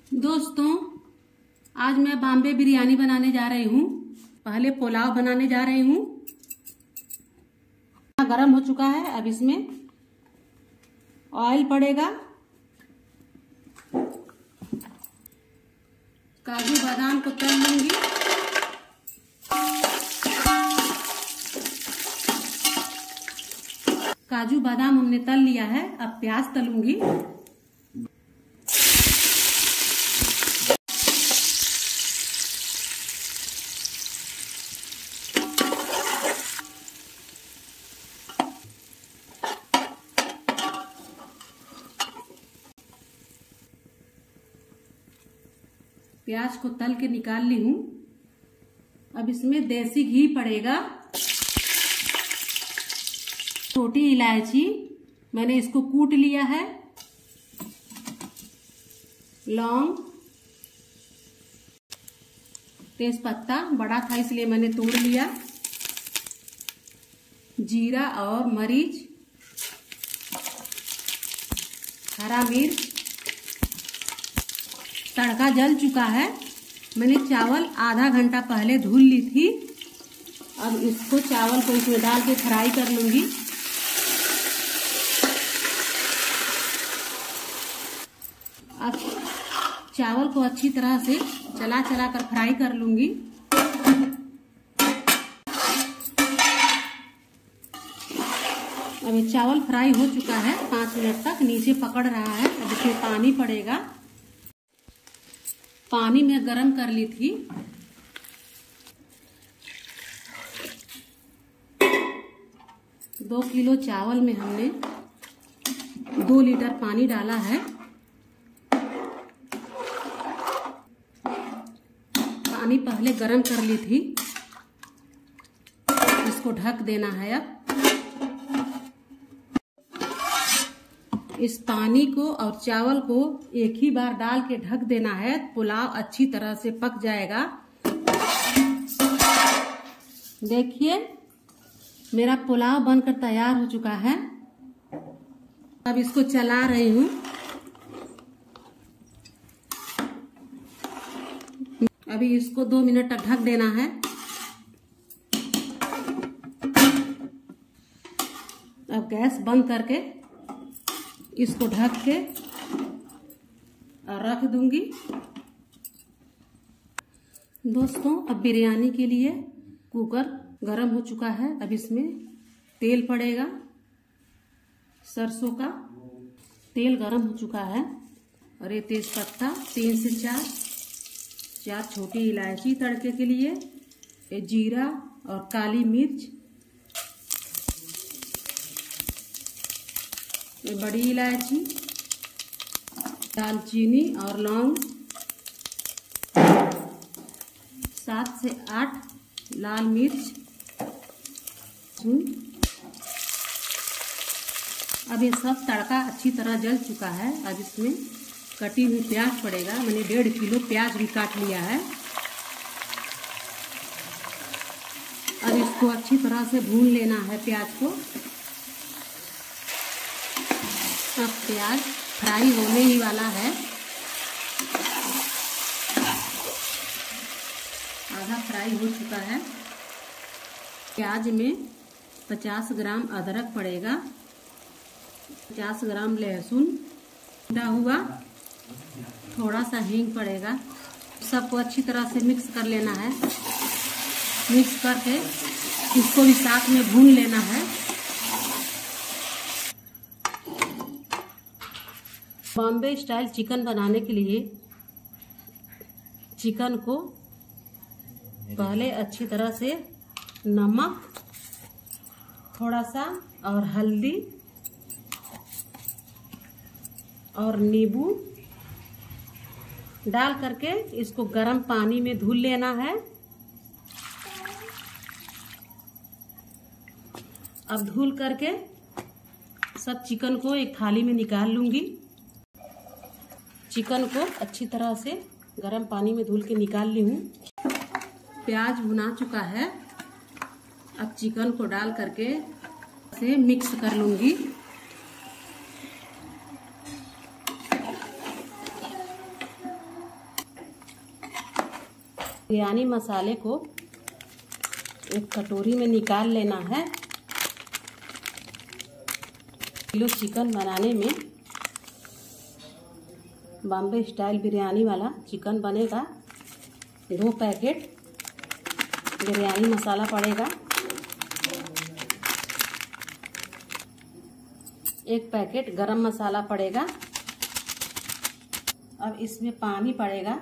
दोस्तों, आज मैं बॉम्बे बिरयानी बनाने जा रही हूँ। पहले पुलाव बनाने जा रही हूँ। गरम हो चुका है। अब इसमें ऑयल पड़ेगा। काजू बादाम को तल लूंगी। काजू बादाम हमने तल लिया है। अब प्याज तलूंगी। प्याज को तल के निकाल ली हूँ। अब इसमें देसी घी पड़ेगा। छोटी इलायची मैंने इसको कूट लिया है। लौंग, तेज पत्ता बड़ा था इसलिए मैंने तोड़ लिया। जीरा और मरीच, हरा मिर्च। तड़का जल चुका है। मैंने चावल आधा घंटा पहले धुल ली थी। अब इसको चावल को इसमें डाल के फ्राई कर लूंगी। अब चावल को अच्छी तरह से चला चला कर फ्राई कर लूंगी। अब ये चावल फ्राई हो चुका है। 5 मिनट तक नीचे पकड़ रहा है। अब इसमें पानी पड़ेगा। पानी में गरम कर ली थी। 2 किलो चावल में हमने 2 लीटर पानी डाला है। पानी पहले गरम कर ली थी। इसको ढक देना है। अब इस पानी को और चावल को एक ही बार डाल के ढक देना है। पुलाव अच्छी तरह से पक जाएगा। देखिए, मेरा पुलाव बनकर तैयार हो चुका है। अब इसको चला रही हूँ। अभी इसको 2 मिनट तक ढक देना है। अब गैस बंद करके इसको ढक के रख दूंगी। दोस्तों, अब बिरयानी के लिए कुकर गरम हो चुका है। अब इसमें तेल पड़ेगा। सरसों का तेल गरम हो चुका है। और ये तेज पत्ता 3 से 4 छोटी इलायची तड़के के लिए, ये जीरा और काली मिर्च, ये बड़ी इलायची, दालचीनी और लौंग, 7 से 8 लाल मिर्च। अब ये सब तड़का अच्छी तरह जल चुका है। अब इसमें कटी हुई प्याज पड़ेगा। मैंने 1.5 किलो प्याज भी काट लिया है। अब इसको अच्छी तरह से भून लेना है प्याज को। अब प्याज फ्राई होने ही वाला है। आधा फ्राई हो चुका है। प्याज में 50 ग्राम अदरक पड़ेगा। 50 ग्राम लहसुन कटा हुआ, थोड़ा सा हींग पड़ेगा। सबको अच्छी तरह से मिक्स कर लेना है। मिक्स करके इसको भी साथ में भून लेना है। बॉम्बे स्टाइल चिकन बनाने के लिए चिकन को पहले अच्छी तरह से नमक, थोड़ा सा और हल्दी और नींबू डाल करके इसको गर्म पानी में धुल लेना है। अब धुल करके सब चिकन को एक थाली में निकाल लूंगी। चिकन को अच्छी तरह से गर्म पानी में धुल के निकाल ली हूँ। प्याज भुना चुका है। अब चिकन को डाल करके से मिक्स कर लूंगी। बिरयानी मसाले को एक कटोरी में निकाल लेना है। किलो चिकन बनाने में बॉम्बे स्टाइल बिरयानी वाला चिकन बनेगा। 2 पैकेट बिरयानी मसाला पड़ेगा, 1 पैकेट गरम मसाला पड़ेगा। अब इसमें पानी पड़ेगा,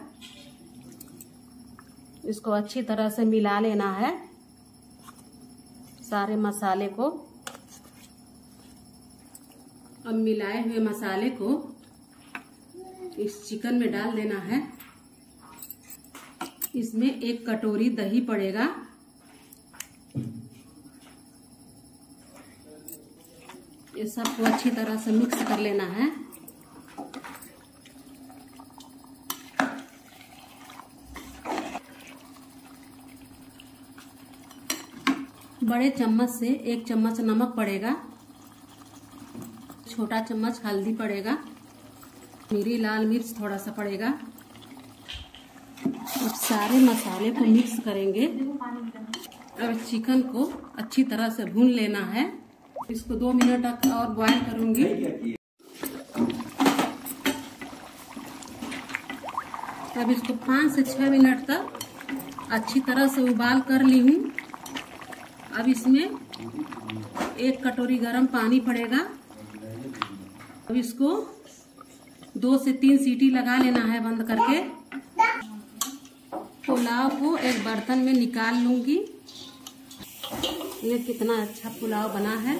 इसको अच्छी तरह से मिला लेना है सारे मसाले को। अब मिलाए हुए मसाले को इस चिकन में डाल देना है। इसमें 1 कटोरी दही पड़ेगा। ये सबको अच्छी तरह से मिक्स कर लेना है। बड़े चम्मच से 1 चम्मच नमक पड़ेगा, छोटा चम्मच हल्दी पड़ेगा, मिरी लाल मिर्च थोड़ा सा पड़ेगा। अब सारे मसाले को मिक्स करेंगे। अब चिकन को अच्छी तरह से भून लेना है। इसको 2 मिनट तक और बॉईल करूंगी। अब इसको 5 से 6 मिनट तक अच्छी तरह से उबाल कर ली हूँ। अब इसमें 1 कटोरी गरम पानी पड़ेगा। अब इसको 2 से 3 सीटी लगा लेना है बंद करके। पुलाव को एक बर्तन में निकाल लूंगी। ये कितना अच्छा पुलाव बना है।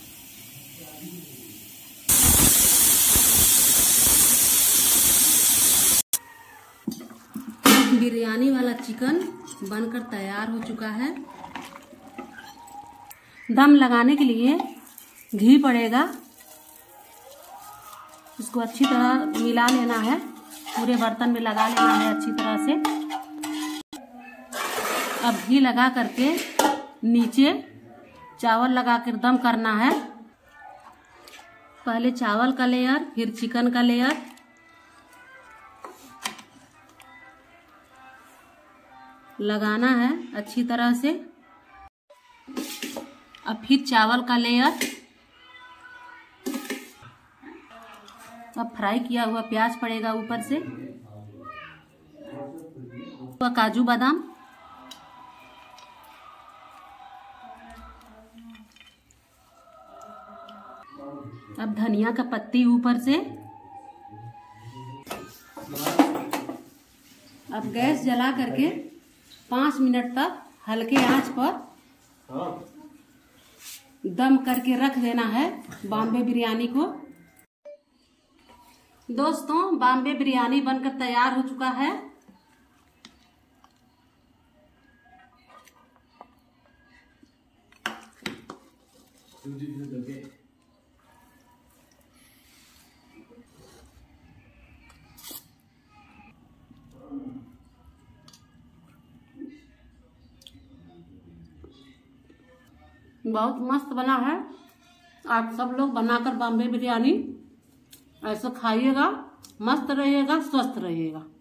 बिरयानी वाला चिकन बनकर तैयार हो चुका है। दम लगाने के लिए घी पड़ेगा, इसको अच्छी तरह मिला लेना है, पूरे बर्तन में लगा लेना है अच्छी तरह से। अब घी लगा करके नीचे चावल लगा कर दम करना है। पहले चावल का लेयर, फिर चिकन का लेयर। लगाना है अच्छी तरह से। अब फिर चावल का लेयर। अब फ्राई किया हुआ प्याज पड़ेगा ऊपर से, काजू बादाम, अब धनिया का पत्ती ऊपर से। अब गैस जला करके 5 मिनट तक हल्के आंच पर दम करके रख देना है बॉम्बे बिरयानी को। दोस्तों, बॉम्बे बिरयानी बनकर तैयार हो चुका है। बहुत मस्त बना है। आप सब लोग बनाकर बॉम्बे बिरयानी ऐसा खाइएगा, मस्त रहिएगा, स्वस्थ रहिएगा।